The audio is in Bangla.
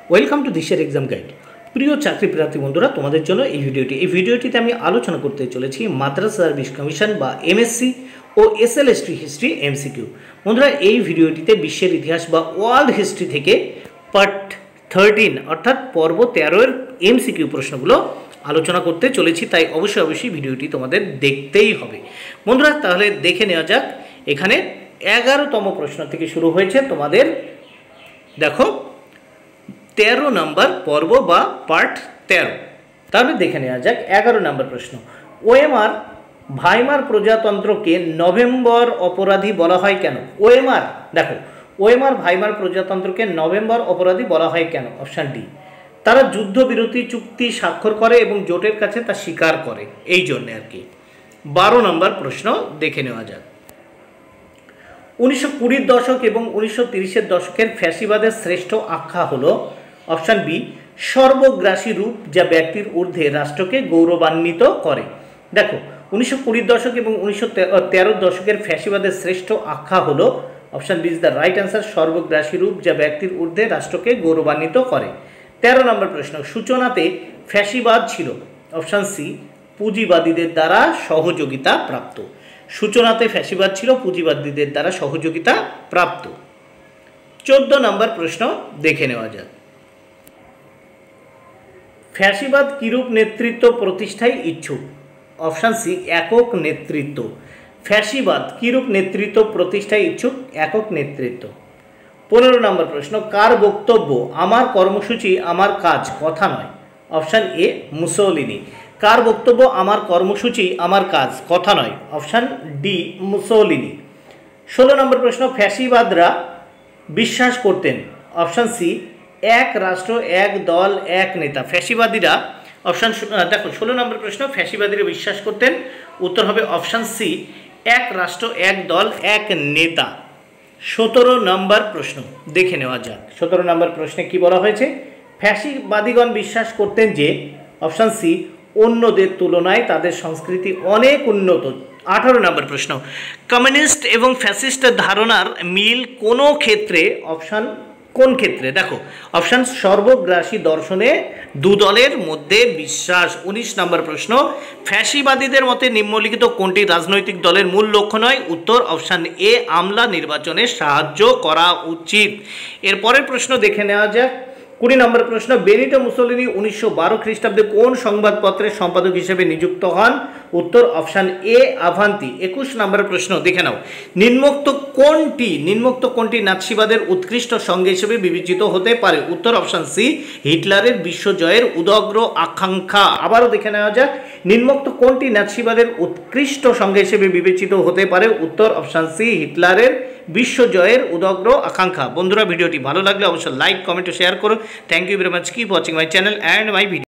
ওয়েলকাম টু দিশের এক্সাম গাইড। প্রিয় চাকরি প্রার্থী বন্ধুরা, তোমাদের জন্য এই ভিডিওটিতে আমি আলোচনা করতে চলেছি মাদ্রাসা সার্ভিস কমিশন বা এমএসসি ও এসএলএসটি হিস্ট্রি এমসিকিউ। বন্ধুরা, এই ভিডিওটিতে বিশ্বের ইতিহাস বা ওয়ার্ল্ড হিস্ট্রি থেকে পার্ট 13 অর্থাৎ পর্ব 13 এমসিকিউ প্রশ্নগুলো আলোচনা করতে চলেছি, তাই অবশ্যই ভিডিওটি তোমাদের দেখতেই হবে। বন্ধুরা, তাহলে দেখে নেওয়া যাক। এখানে 11তম প্রশ্ন থেকে শুরু হয়েছে তোমাদের। দেখো, 13 নম্বর পর্ব বা পার্ট 13। তাহলে দেখে নেওয়া যাক 11 নম্বর প্রশ্ন। ভাইমার প্রজাতন্ত্রকে নভেম্বর অপরাধী বলা হয় কেন? দেখো, ভাইমার প্রজাতন্ত্রকে নভেম্বর অপরাধী বলা হয় কেন? অপশান ডি, তারা যুদ্ধবিরতি চুক্তি স্বাক্ষর করে এবং জোটের কাছে তা স্বীকার করে, এই জন্যে আর কি। 12 নম্বর প্রশ্ন দেখে নেওয়া যাক। 1920 দশক এবং 1930 দশকের ফ্যাসিবাদের শ্রেষ্ঠ আখ্যা হলো অপশান বি, সর্বগ্রাসী রূপ যা ব্যক্তির ঊর্ধ্বে রাষ্ট্রকে গৌরবান্বিত করে। দেখো, 1920 দশক এবং 1913 দশকের ফ্যাসিবাদের শ্রেষ্ঠ আখ্যা হলো option B is the right answer, সর্বগ্রাসী রূপ যা ব্যক্তির ঊর্ধ্বে রাষ্ট্রকে গৌরবান্বিত করে। 13 নম্বর প্রশ্ন, সূচনাতে ফ্যাসিবাদ ছিল অপশান সি, পুঁজিবাদীদের দ্বারা সহযোগিতা প্রাপ্ত। সূচনাতে ফ্যাসিবাদ ছিল পুঁজিবাদীদের দ্বারা সহযোগিতা প্রাপ্ত। 14 নম্বর প্রশ্ন দেখে নেওয়া যাক। ফ্যাসিবাদ কিরূপ নেতৃত্ব প্রতিষ্ঠায় ইচ্ছুক? অপশান সি, একক নেতৃত্ব। ফ্যাসিবাদ কিরূপ নেতৃত্ব প্রতিষ্ঠায় ইচ্ছুক? একক নেতৃত্ব। 15 নম্বর প্রশ্ন, কার বক্তব্য আমার কর্মসূচি আমার কাজ কথা নয়? Option A, Mussolini. কার বক্তব্য আমার কর্মসূচি আমার কাজ কথা নয়? Option D, Mussolini. 16 নম্বর প্রশ্ন, ফ্যাসিবাদরা বিশ্বাস করতেন অপশান সি, এক রাষ্ট্র এক দল এক নেতা। ফ্যাসিবাদীরা অপশান, দেখো 16 নম্বর প্রশ্ন, ফ্যাসিবাদীরা বিশ্বাস করতেন, উত্তর হবে অপশান সি, এক রাষ্ট্র এক দল এক নেতা। 17 নম্বর প্রশ্ন দেখে নেওয়া যাক। 17 নম্বর প্রশ্নে কি বলা হয়েছে? ফ্যাসিবাদীগণ বিশ্বাস করতেন যে অপশান সি, অন্যদের তুলনায় তাদের সংস্কৃতি অনেক উন্নত। 18 নম্বর প্রশ্ন, কমিউনিস্ট এবং ফ্যাসিস্ট ধারণার মিল কোনো ক্ষেত্রে? অপশান কোন ক্ষেত্রে? দেখো, অপশান সর্বগ্রাসী দর্শনে দু দলের মধ্যে বিশ্বাস। 19 নম্বর প্রশ্ন, ফ্যাসিবাদীদের মতে নিম্নলিখিত কোনটি রাজনৈতিক দলের মূল লক্ষ্য নয়? উত্তর অপশান এ, আমলা নির্বাচনে সাহায্য করা উচিত। এরপরের প্রশ্ন দেখে নেওয়া যাক। 20 নম্বর প্রশ্ন, বেনিটো মুসোলিনি 1912 খ্রিস্টাব্দে কোন সংবাদপত্রের সম্পাদক হিসেবে নিযুক্ত হন? উত্তর অপশান এ, আভান্তি। 21 নম্বর প্রশ্ন দেখে নাও। নিম্নোক্ত কোনটি নাৎসিবাদের উৎকৃষ্ট সঙ্গে হিসেবে বিবেচিত হতে পারে? উত্তর অপশান সি, হিটলারের বিশ্বজয়ের উদগ্র আকাঙ্ক্ষা। আবারও দেখে নেওয়া যাক, নিম্নোক্ত কোনটি নাৎসিবাদের উৎকৃষ্ট সঙ্গে হিসেবে বিবেচিত হতে পারে? উত্তর অপশান সি, হিটলারের বিশ্বজয়ের উদগ্র আকাঙ্ক্ষা। বন্ধুরা, ভিডিওটি ভালো লাগলে অবশ্যই লাইক, কমেন্ট ও শেয়ার করো। Thank you very much. Keep watching my channel and my video.